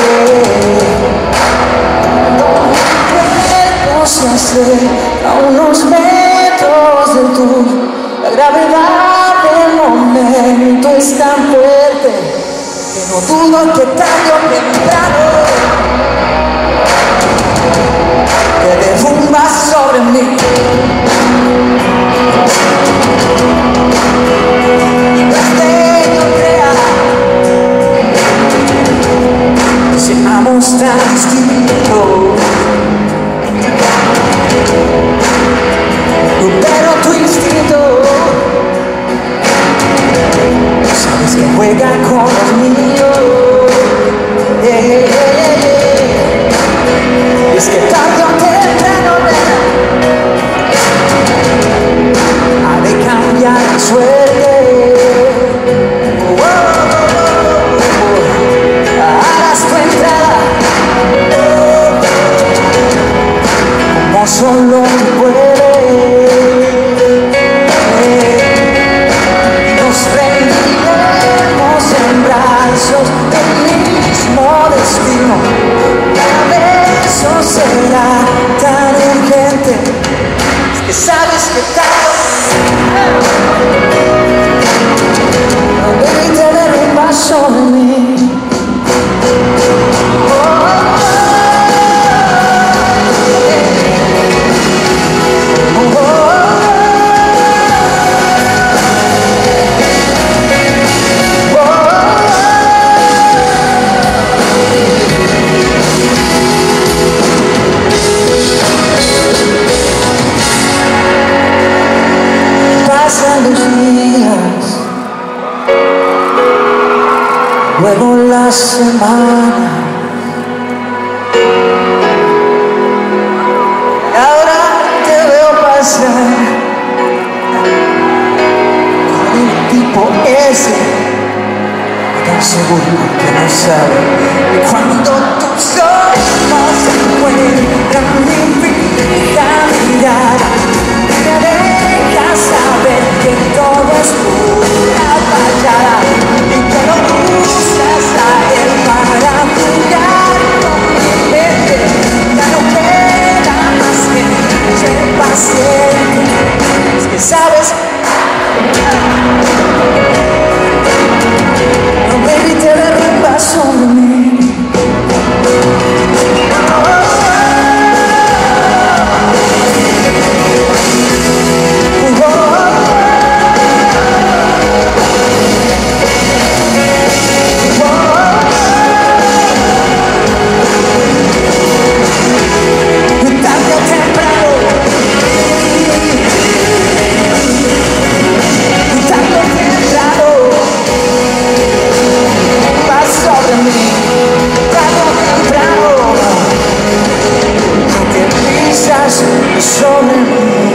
Se hace a unos metros de tú. La gravedad del momento es tan fuerte que no dudo que tarde o temprano te derrumbas sobre mí. Seamos tan distintos, pero tu instinto sabes que juega con los míos. Es que tarde o temprano ha de cambiar la suerte. Solo puede, nos rendiremos en brazos del mismo destino. Cada beso será tan urgente, es que sabes que no debí tener un vaso de mí. Pasan los días, luego la semana, y ahora te veo pasar con el tipo ese tan seguro que no sabe. Y cuando tus ojos se encuentran mi vida mirada, saber que todo es pura fachada y que no usas a él para jugar con mi mente. Ya no queda más que ser paciente. Es que sabes, no me evite dar un paso de mí. Sobre mí.